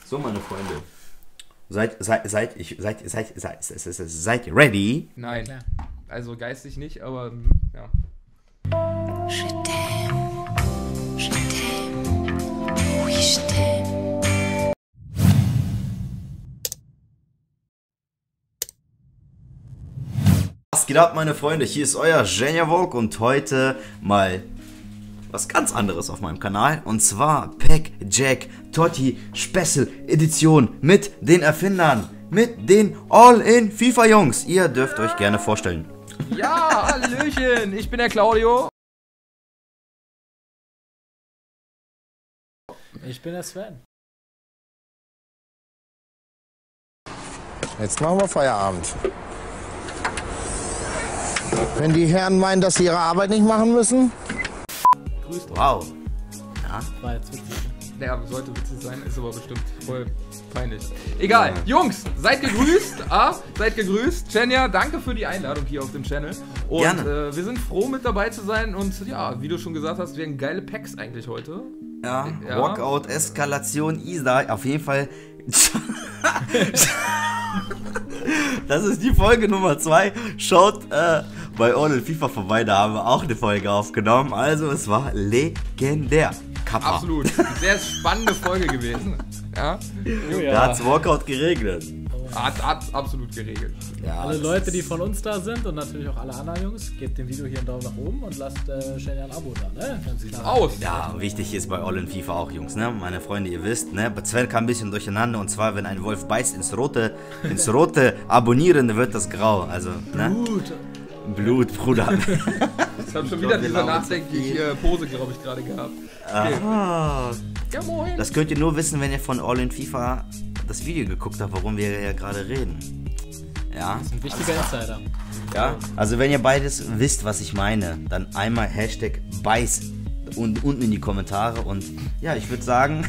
So, meine Freunde. Seid ihr ready? Nein. Ja. Also geistig nicht, aber ja. Was geht ab, meine Freunde? Hier ist euer Geniavoc und heute mal was ganz anderes auf meinem Kanal. Und zwar Pack Jack Totti Special Edition mit den Erfindern, mit den All-in FIFA Jungs. Ihr dürft euch gerne vorstellen. Ja, hallöchen, ich bin der Claudio. Ich bin der Sven. Jetzt machen wir Feierabend. Wenn die Herren meinen, dass sie ihre Arbeit nicht machen müssen. Grüßt euch. Wow. Ja. War jetzt witzig. Ja, sollte witzig sein, ist aber bestimmt voll peinlich. Egal, Jungs, seid gegrüßt. Seid gegrüßt. Chenja, danke für die Einladung hier auf dem Channel. Und Gerne. Wir sind froh, mit dabei zu sein. Und ja, wie du schon gesagt hast, wir haben geile Packs eigentlich heute. Ja, Ja. Walkout, Eskalation, Isa, auf jeden Fall. Das ist die Folge Nummer 2. Schaut bei All FIFA vorbei, da haben wir auch eine Folge aufgenommen. Also es war legendär. Kappa. Absolut. Sehr spannende Folge gewesen. Ja, Oh ja. Da hat's Walkout geregnet. hat absolut geregelt. Ja, Alle das Leute, ist- die von uns da sind und natürlich auch alle anderen Jungs, gebt dem Video hier einen Daumen nach oben und lasst schnell ein Abo da, ne? Ganz klar. Aus. Ja, wichtig ist bei All in FIFA auch, Jungs, ne? Meine Freunde, ihr wisst, ne? Bei Sven kam ein bisschen durcheinander und zwar, wenn ein Wolf beißt ins Rote abonnieren, dann wird das grau. Also, ne? Gut. Blut, Bruder. Ich habe schon wieder wir diese laufen nachdenkliche Pose, glaube ich, gerade gehabt. Okay. Ah, Ja, moin. das könnt ihr nur wissen, wenn ihr von All in FIFA das Video geguckt habt, worum wir ja gerade reden. Ja, Ein wichtiger Insider. ja. Also wenn ihr beides wisst, was ich meine, dann einmal Hashtag Beiß und unten in die Kommentare und ja, ich würde sagen,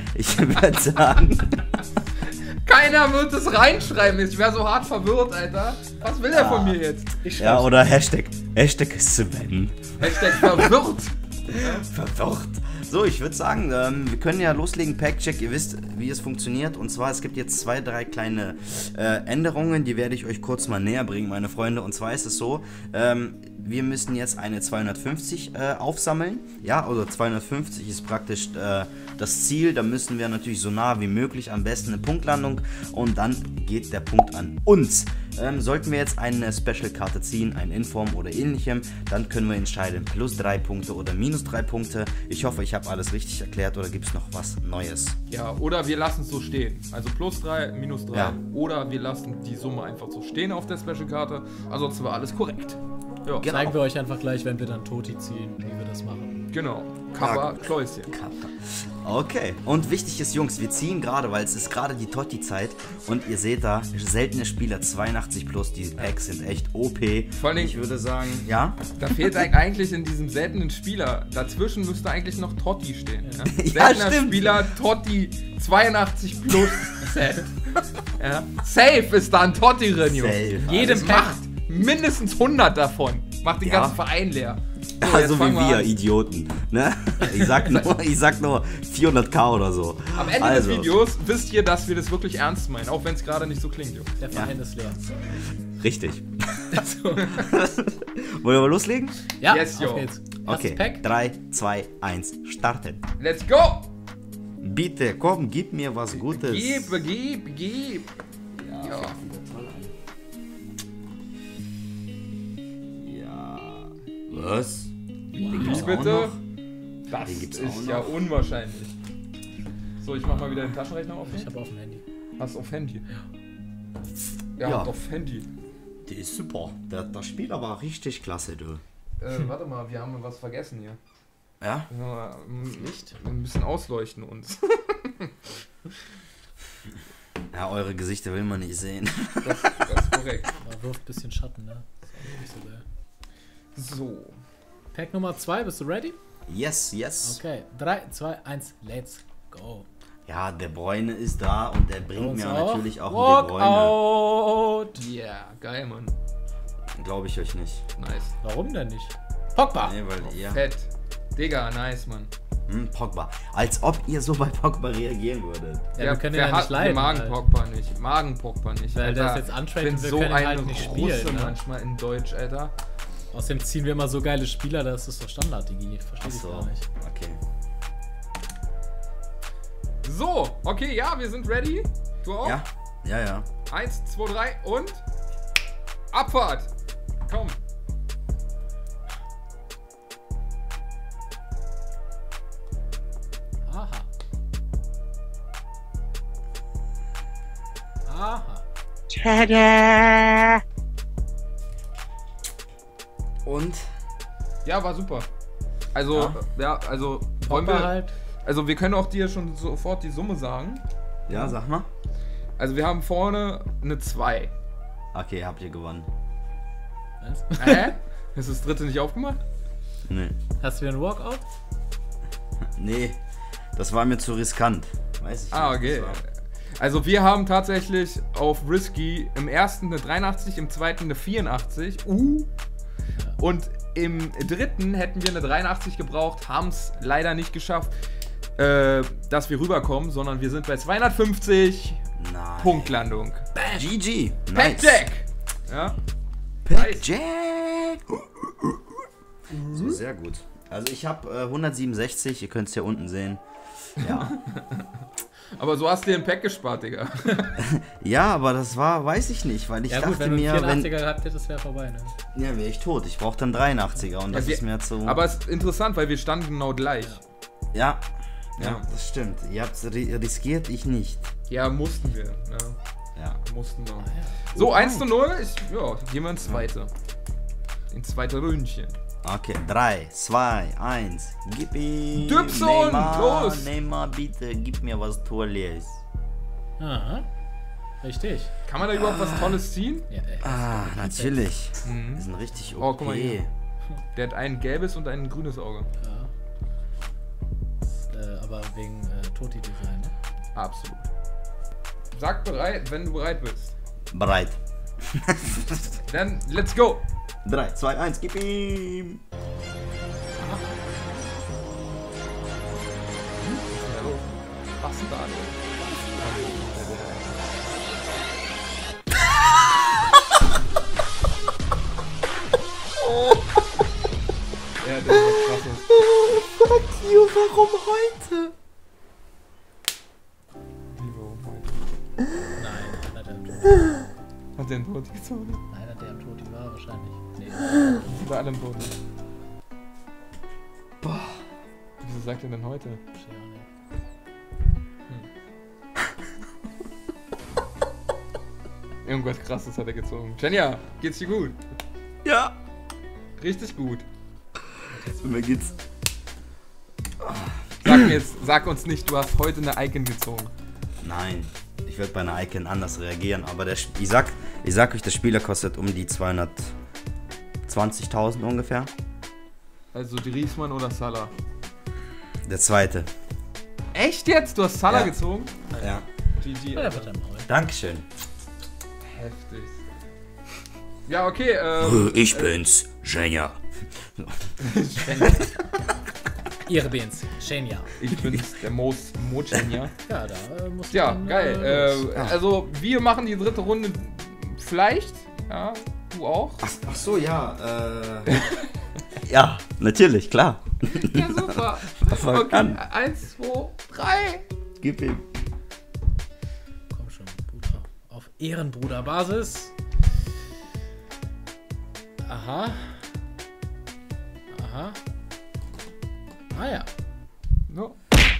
Keiner wird es reinschreiben. Ich wäre so hart verwirrt, Alter. Was will er von mir jetzt? Ich ja, schreib's. oder Hashtag Sven. Hashtag verwirrt. Verwirrt. So, ich würde sagen, wir können ja loslegen. Packcheck, ihr wisst, wie es funktioniert. Und zwar, es gibt jetzt 2, 3 kleine Änderungen, die werde ich euch kurz mal näher bringen, meine Freunde. Und zwar ist es so, wir müssen jetzt eine 250 aufsammeln. Ja, also 250 ist praktisch das Ziel. Da müssen wir natürlich so nah wie möglich, am besten eine Punktlandung. Und dann geht der Punkt an uns. Sollten wir jetzt eine Special-Karte ziehen, ein Inform oder ähnlichem, dann können wir entscheiden, plus 3 Punkte oder minus 3 Punkte. Ich hoffe, ich habe alles richtig erklärt oder gibt es noch was Neues? Ja, oder wir lassen es so stehen. Also plus 3, minus 3. Ja. Oder wir lassen die Summe einfach so stehen auf der Special-Karte. Ansonsten war alles korrekt. Ja, Genau. Zeigen wir euch einfach gleich, wenn wir dann Toti ziehen, wie wir das machen. genau. Kappa, gut. Kläuschen. Okay, und wichtig ist, Jungs, wir ziehen gerade, weil es ist gerade die Totti-Zeit und ihr seht da, seltene Spieler 82 plus, die Packs sind echt OP. Vor allem- Ich würde sagen, ja? Da fehlt eigentlich in diesem seltenen Spieler. Dazwischen müsste eigentlich noch Totti stehen. Ja? Ja, Seltener stimmt. Spieler, Totti, 82 plus Set. Ja? Safe ist da ein Totti drin, Jungs. Safe. Jedem Alles macht mindestens 100 davon. Macht den Ja. ganzen Verein leer. So, Also jetzt wie fangen wir, an. Idioten. Ne? Ich sag nur 400k oder so. Am Ende des Videos wisst ihr, dass wir das wirklich ernst meinen, auch wenn es gerade nicht so klingt, Jungs. Der Verein ist leer. Richtig. So. Wollen wir loslegen? Ja, Yes, yo. auf geht's. Okay, Erstes Pack. 3, 2, 1, starten. Let's go! Bitte, komm, gib mir was Gutes. Gib. Ja. Ja. Was? Den Wie gibt's auch bitte? noch? Das Den gibt's ist auch ja noch. unwahrscheinlich. So, ich mach mal wieder den Taschenrechner auf. Ich habe auf dem Handy. Hast du auf Handy? Ja, Ja. habt auf Handy. Der ist super. Der Spieler war richtig klasse, du. Warte mal, wir haben was vergessen hier. Ja? Nicht? Wir müssen ausleuchten uns. Ja, eure Gesichter will man nicht sehen. Das ist korrekt. Aber wirft ein bisschen Schatten, ne? Ist auch nicht so geil. So. Pack Nummer 2, bist du ready? Yes, yes. Okay, 3, 2, 1, let's go. Ja, der Bräune ist da und der bringt Uns mir auch. natürlich auch De Bruyne. Walkout. Yeah, geil, Mann. Glaube ich euch nicht. Nice. Warum denn nicht? Pogba. Nee, weil ihr. Fett. Digga, nice, Mann. Pogba. Als ob ihr so bei Pogba reagieren würdet. Ja, wir können ja nicht leiden. Wir magen halt. Pogba nicht. Magen Pogba nicht. Weil der Alter. ist jetzt untrained und wir so können ihn eine halt nicht spielen. Russe Ne? manchmal in Deutsch, Alter. Außerdem ziehen wir immer so geile Spieler, das ist doch Standard, Digi. Ich verstehe das Achso, gar nicht. okay. So, okay, ja, wir sind ready. Du auch? Ja, ja, ja. 1, 2, 3 und Abfahrt. Komm. Aha. Aha. Und? Ja, war super. Also, ja, also wollen Pogba wir. halt. Also wir können auch dir schon sofort die Summe sagen. Ja, sag mal. Also wir haben vorne eine 2. Okay, habt ihr gewonnen. Was? Hä? Ist das dritte nicht aufgemacht? Nee. Hast du wieder einen Walkout? Nee, das war mir zu riskant. Weiß ich Ah, nicht, okay. das war- Also wir haben tatsächlich auf Risky im ersten eine 83, im zweiten eine 84. Und im dritten hätten wir eine 83 gebraucht, haben es leider nicht geschafft, dass wir rüberkommen, sondern wir sind bei 250. Nein. Punktlandung. GG. Pack Jack! Ja. Pack Jack. So, sehr gut. Also ich habe 167, ihr könnt es hier unten sehen. Ja. Aber so hast du dir ein Pack gespart, Digga. Ja, aber das war, weiß ich nicht, weil ich Ja dachte gut, wenn du mir, einen wenn... 84er gehabt hättest, wäre vorbei, ne? Ja, wäre ich tot. Ich brauche dann 83er und das ist mir zu... Aber es ist interessant, weil wir standen genau gleich. Ja. Ja, Ja. das stimmt. Ihr habt es riskiert, ich nicht. Ja, mussten wir. Ja, Ja. mussten wir. So, 1:0. Ja, gehen wir ins zweite. Ins zweite Ründchen. Okay, 3, 2, 1, gib ihm. Dübson, Neymar, los! Neymar, bitte, gib mir was Tolles. Aha. Richtig. Kann man da überhaupt was Tolles ziehen? Ja, Ah, natürlich. Mhm. Wir sind richtig OP. Oh, guck mal hier. Der hat ein gelbes und ein grünes Auge. ja. Aber wegen Toti-Design, ne? Absolut. Sag bereit, wenn du bereit bist. Bereit. Dann, let's go! 3, 2, 1, gib ihm. Was ist denn da? Ja, das ist was Krasses. Fuck you, warum heute? Wie, warum heute? Nein, hat er am Toti. Hat der einen Toti gezogen? Nein, hat der am Toti war wahrscheinlich. Nee. Die war alle im Toti. Boah. Wieso sagt er denn heute? Verstehe auch nicht. Irgendwas Krasses hat er gezogen. Jenja, geht's dir gut? Ja. Richtig gut. Mir geht's. Sag uns nicht, du hast heute eine Icon gezogen. Nein, ich werde bei einer Icon anders reagieren, aber ich sag euch, der Spieler kostet um die 220.000 ungefähr. Also Griezmann oder Salah? Der zweite. Echt jetzt? Du hast Salah Ja. gezogen? Ja. GG. Ja, der wird dann Maul. Dankeschön. Heftig. Ja, okay, Ich bin's, Genia. Ihre Beans. Shania. ich bin's, der Mojenja. Ja, da musst Ja, dann, geil. Also, wir machen die dritte Runde vielleicht. Ja, du auch. Ach so, ja. Ja, natürlich, klar. Ja, super. fang Okay, an. 1, 2, 3. Gib ihm. Komm schon, Bruder. Auf Ehrenbruder-Basis. Aha. Aha. Ah ja. No.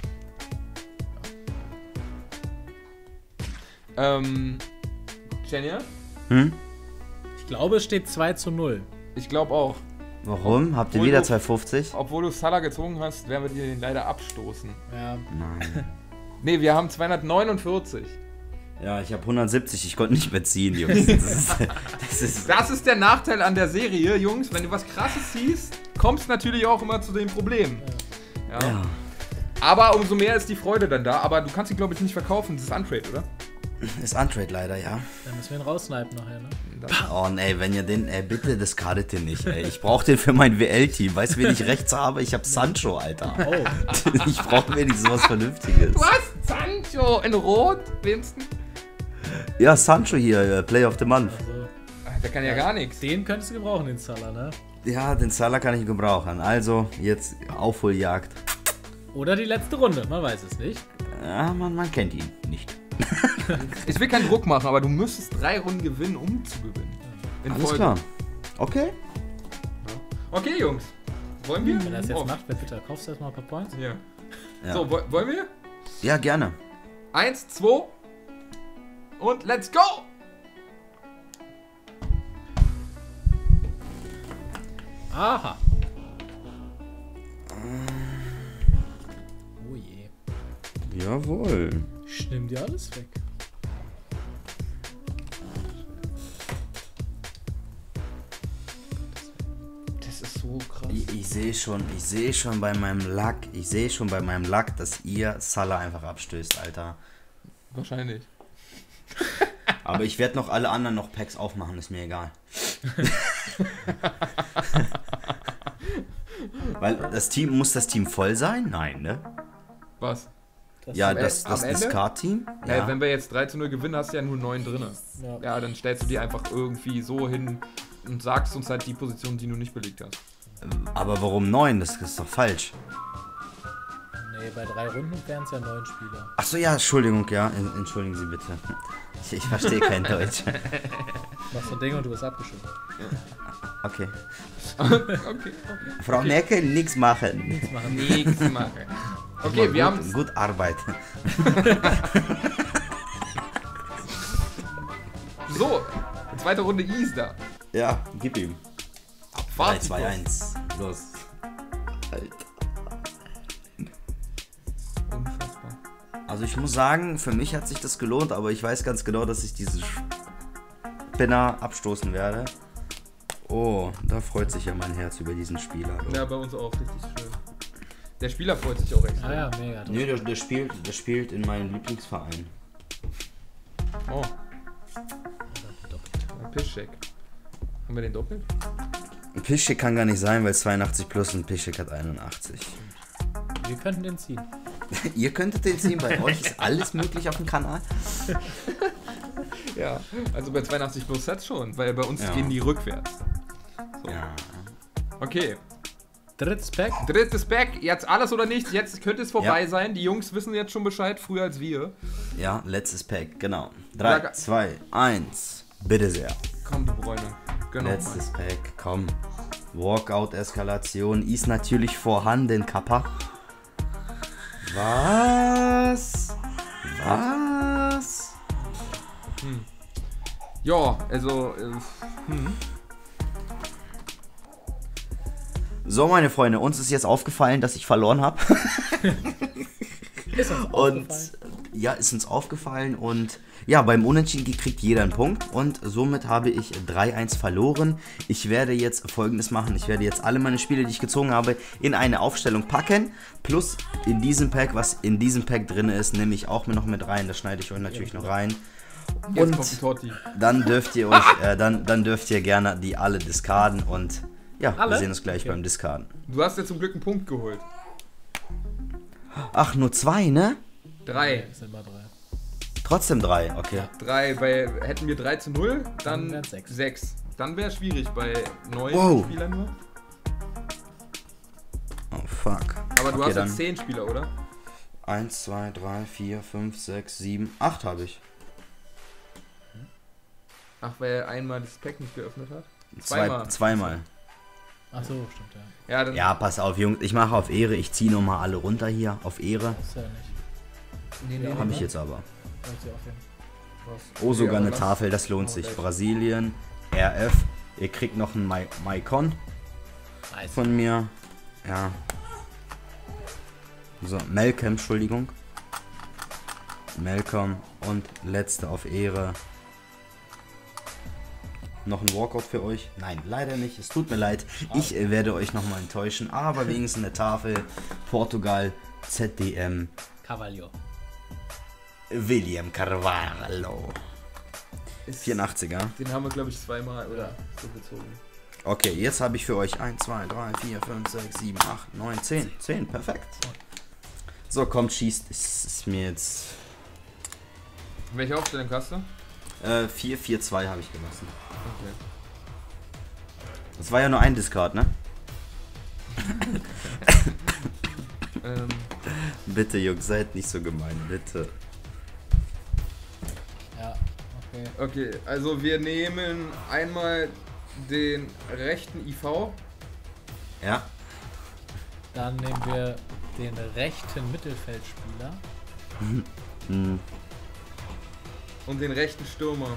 Jenja? Hm? Ich glaube, es steht 2:0. Ich glaube auch. Warum? Habt ihr Obwohl wieder du- 250? Obwohl du Salah gezogen hast, werden wir dir den leider abstoßen. Ja. Nein. Ne, wir haben 249. Ja, ich habe 170, ich konnte nicht mehr ziehen, Jungs. Das ist der Nachteil an der Serie, Jungs. Wenn du was Krasses siehst, kommst natürlich auch immer zu dem Problem. Ja. Ja. Aber umso mehr ist die Freude dann da. Aber du kannst ihn, glaube ich, nicht verkaufen. Das ist Untrade, oder? Ist Untrade leider, ja. Dann müssen wir ihn raussnipen nachher, ne? Oh nee, wenn ihr den, bitte discardet den nicht, ey. Ich brauche den für mein WL-Team. Weißt du, wen ich rechts habe? Ich habe Sancho, Alter. Oh, Ich brauche wenigstens was Vernünftiges. Du hast Sancho in Rot, Winston. Ja, Sancho hier, Player of the Month. also, Der kann ja gar nichts. den könntest du gebrauchen, den Salah, ne? Ja, den Salah kann ich gebrauchen. Also, jetzt Aufholjagd. Oder die letzte Runde, man weiß es nicht. Ja, man kennt ihn nicht. Ich will keinen Druck machen, aber du müsstest 3 Runden gewinnen, um zu gewinnen. In Alles Folge. klar. Okay. Okay, Jungs. Wollen wir? Wenn er es jetzt Oh. macht, bitte kaufst du erstmal ein paar Points. Ja. Ja, So, wollen wir? ja gerne. 1, 2 und let's go! Aha. Oh je. Jawohl. Ich nehm dir alles weg. Das ist so krass. Ich sehe schon bei meinem Lack, dass ihr Salah einfach abstößt, Alter. Wahrscheinlich. Aber ich werde noch alle anderen noch Packs aufmachen, ist mir egal. Weil muss das Team voll sein? Nein, ne? Was? Ja, am das Ende? Discard-Team? Ja. Wenn wir jetzt 3:0 gewinnen, hast du ja nur 9 drin. Ja. Ja, dann stellst du die einfach irgendwie so hin und sagst uns halt die Position, die du nicht belegt hast. Aber warum 9? Das ist doch falsch. Nee, bei 3 Runden wären es ja 9 Spieler. Achso, ja, Entschuldigung, ja. Entschuldigen Sie bitte. Ich verstehe kein Deutsch. Mach so ein Ding und du bist abgeschüttet. Okay. Okay. Frau Merkel, nichts machen. Nichts machen. Okay, wir haben Gut Arbeit. so. Zweite Runde Is da. Ja, gib ihm. 3, Abfahrt. 2, 1. Los. Alter. Unfassbar. Also ich muss sagen, für mich hat sich das gelohnt, aber ich weiß ganz genau, dass ich diese Spinner abstoßen werde. Oh, da freut sich ja mein Herz über diesen Spieler. Du. Ja, bei uns auch richtig schön. Der Spieler freut sich auch extra. Ah ja, mega. Nee, der spielt in meinem Lieblingsverein. Oh. Ein Pischcheck. Haben wir den doppelt? Ein Pischek kann gar nicht sein, weil 82 plus und Pischek hat 81. Wir könnten den ziehen. Ihr könntet den ziehen, bei euch ist alles möglich auf dem Kanal. Ja. Also bei 82 plus Sets schon, weil bei uns Ja. gehen die rückwärts. So. Ja. Okay. Drittes Pack. Drittes Pack. Jetzt alles oder nichts. Jetzt könnte es vorbei Ja. sein. Die Jungs wissen jetzt schon Bescheid, früher als wir. Ja, letztes Pack, genau. 3, Ja, 2, 1. Bitte sehr. Komm, du Bräune. Genau. Letztes Pack, komm. Walkout-Eskalation ist natürlich vorhanden, Kappa. Was? Was? Ja, also. So, meine Freunde, uns ist jetzt aufgefallen, dass ich verloren habe. Ist uns Und aufgefallen. ja, ist uns aufgefallen. Und ja, beim Unentschieden kriegt jeder einen Punkt. Und somit habe ich 3-1 verloren. Ich werde jetzt Folgendes machen. Ich werde jetzt alle meine Spiele, die ich gezogen habe, in eine Aufstellung packen. Plus in diesem Pack, was in diesem Pack drin ist, nehme ich auch noch mit rein. Das schneide ich euch natürlich noch rein. Jetzt kommt die Und Torti. dann dürft ihr euch, dann dürft ihr gerne die alle discarden. Und ja, wir Alle? sehen uns gleich beim Discarden. Du hast ja zum Glück einen Punkt geholt. Ach, nur 2, ne? 3. Es sind mal 3. Trotzdem 3, okay. 3, weil hätten wir 3:0, dann wären's 6. 6. Dann wäre es schwierig bei 9 Wow. Spielern nur. Oh, fuck. Aber du Okay, hast dann jetzt 10 Spieler, oder? 1, 2, 3, 4, 5, 6, 7, 8 habe ich. Ach, weil er einmal das Pack nicht geöffnet hat? Zweimal. Ach so, stimmt, ja. Ja, dann. Ja, pass auf, Jungs. Ich mache auf Ehre. Ich ziehe nochmal alle runter hier. Auf Ehre. Das ist ja nicht. Nee, Habe ich jetzt aber. Soll ich sie aufheben? Was? Oh, sogar Ja, eine aber Tafel. Das lohnt Oh, sich. recht. Brasilien. RF. Ihr kriegt noch ein Maicon Nice. von mir. Ja. So, Malcolm, Entschuldigung. Malcolm. Und letzte auf Ehre. Noch ein Walkout für euch? Nein, leider nicht. Es tut mir leid. Ich werde euch nochmal enttäuschen. Aber wenigstens eine Tafel. Portugal. ZDM. Cavallio. William Carvalho. 84er. Den haben wir, glaube ich, zweimal oder so gezogen. Okay, jetzt habe ich für euch 1, 2, 3, 4, 5, 6, 7, 8, 9, 10. 10, perfekt. So, kommt, schießt. Ist mir jetzt... Welche Aufstellung hast du? 4, 4, 2 habe ich gelassen. Okay. Das war ja nur ein Discard, ne? Bitte, Jungs, seid nicht so gemein, bitte. Ja, okay. Okay, also wir nehmen einmal den rechten IV. Ja. Dann nehmen wir den rechten Mittelfeldspieler. Und den rechten Stürmer.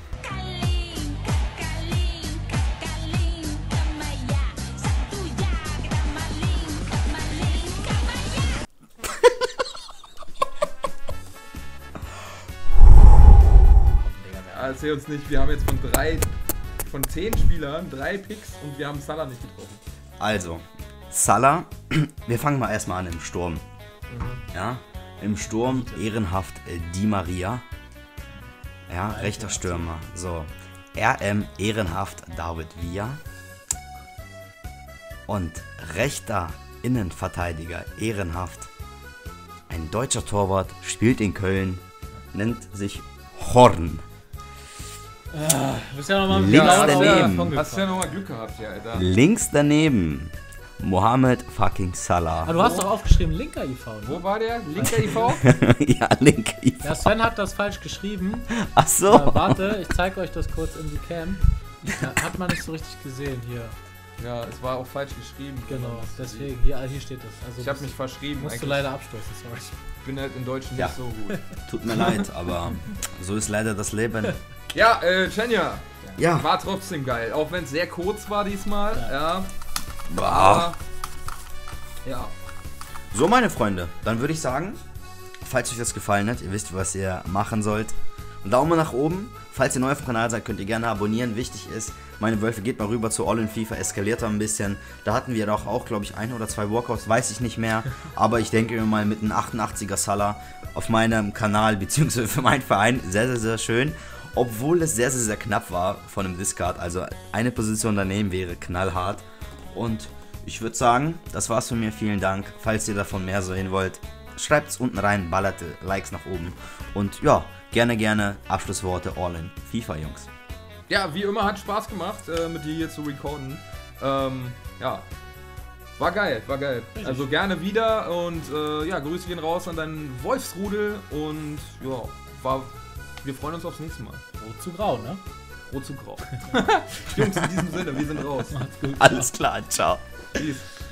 Erzähl uns nicht, wir haben jetzt von 10 Spielern 3 Picks und wir haben Salah nicht getroffen. Also, Salah, wir fangen mal erstmal an im Sturm. Ja, im Sturm ehrenhaft Di Maria. Ja, rechter Stürmer. So, RM ehrenhaft David Villa. Und rechter Innenverteidiger ehrenhaft ein deutscher Torwart, spielt in Köln, nennt sich Horn. Bist ja noch mal Links genau daneben. Hast du ja nochmal Glück gehabt, ja, Alter. Links daneben Mohamed fucking Salah. Ah, du hast doch aufgeschrieben linker IV, ne? Wo war der? Linker IV? Ja, linker IV. Ja, Sven hat das falsch geschrieben. Ach so. Warte, ich zeige euch das kurz in die Cam. Hat man nicht so richtig gesehen hier. Ja, es war auch falsch geschrieben. Genau, deswegen. Hier steht es. Also Ich habe mich verschrieben. musst du eigentlich. leider abstoßen, sorry. Ich bin halt in Deutsch nicht Ja. so gut. Tut mir leid, aber so ist leider das Leben. Ja, Chenja. Ja. War trotzdem geil. Auch wenn es sehr kurz war diesmal. Ja. Boah. Aber, ja. So, meine Freunde, dann würde ich sagen, falls euch das gefallen hat, ihr wisst, was ihr machen sollt. Daumen nach oben. Falls ihr neu auf dem Kanal seid, könnt ihr gerne abonnieren. Wichtig ist, meine Wölfe, geht mal rüber zu All in FIFA, eskaliert da ein bisschen. Da hatten wir doch auch, glaube ich, 1 oder 2 Walkouts, weiß ich nicht mehr. Aber ich denke mir mal mit einem 88er Salah auf meinem Kanal, beziehungsweise für meinen Verein, sehr, sehr, sehr schön. Obwohl es sehr, sehr, sehr knapp war von einem Discard. Also eine Position daneben wäre knallhart. Und ich würde sagen, das war's von mir. Vielen Dank. Falls ihr davon mehr sehen wollt, schreibt es unten rein, ballert Likes nach oben. Und ja, gerne Abschlussworte All in FIFA, Jungs. Ja, wie immer hat Spaß gemacht, mit dir hier zu recorden. Ja, war geil. Richtig. Also gerne wieder und ja, Grüße gehen raus an deinen Wolfsrudel und ja, wir freuen uns aufs nächste Mal. Rot zu grau, ne? Rot zu grau. Jungs, in diesem Sinne, wir sind raus. Macht's gut. Alles klar, ciao. Peace.